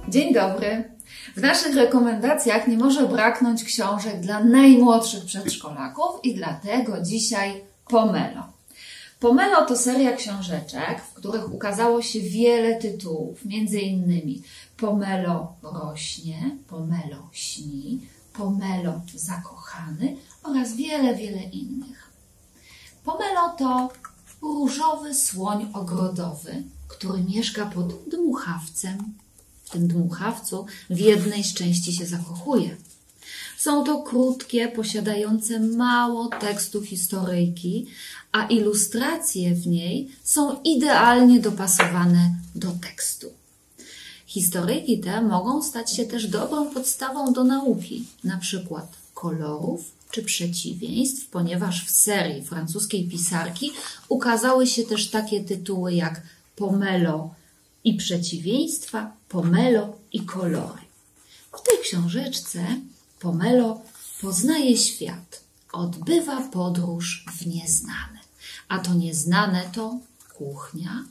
Dzień dobry. W naszych rekomendacjach nie może braknąć książek dla najmłodszych przedszkolaków i dlatego dzisiaj Pomelo. Pomelo to seria książeczek, w których ukazało się wiele tytułów, między innymi Pomelo rośnie, Pomelo śni, Pomelo zakochany oraz wiele innych. Pomelo to różowy słoń ogrodowy, który mieszka pod dmuchawcem. W tym dmuchawcu w jednej z części się zakochuje. Są to krótkie, posiadające mało tekstu historyjki, a ilustracje w niej są idealnie dopasowane do tekstu. Historyjki te mogą stać się też dobrą podstawą do nauki, na przykład kolorów czy przeciwieństw, ponieważ w serii francuskiej pisarki ukazały się też takie tytuły jak Pomelo i przeciwieństwa, Pomelo i kolory. W tej książeczce Pomelo poznaje świat, odbywa podróż w nieznane. A to nieznane to kuchnia,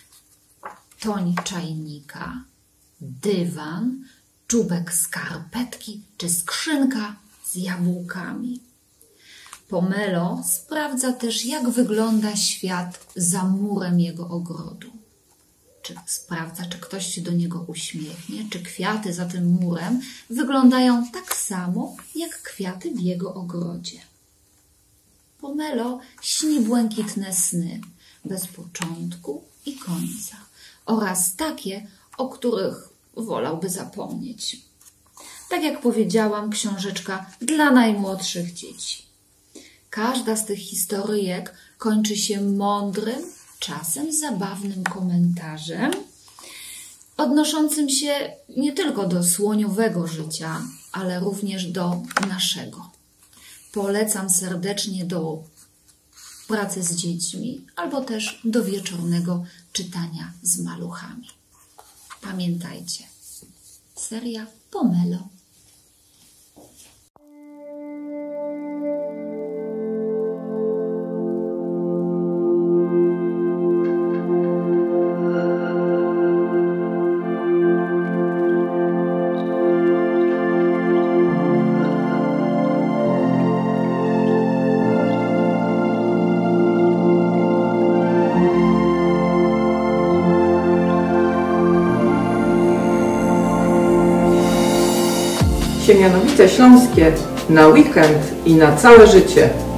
toń czajnika, dywan, czubek skarpetki czy skrzynka z jabłkami. Pomelo sprawdza też, jak wygląda świat za murem jego ogrodu. Sprawdza, czy ktoś się do niego uśmiechnie, czy kwiaty za tym murem wyglądają tak samo, jak kwiaty w jego ogrodzie. Pomelo śni błękitne sny, bez początku i końca, oraz takie, o których wolałby zapomnieć. Tak jak powiedziałam, książeczka dla najmłodszych dzieci. Każda z tych historyjek kończy się mądrym, czasem zabawnym komentarzem, odnoszącym się nie tylko do słoniowego życia, ale również do naszego. Polecam serdecznie do pracy z dziećmi albo też do wieczornego czytania z maluchami. Pamiętajcie, seria Pomelo. Siemianowice Śląskie na weekend i na całe życie.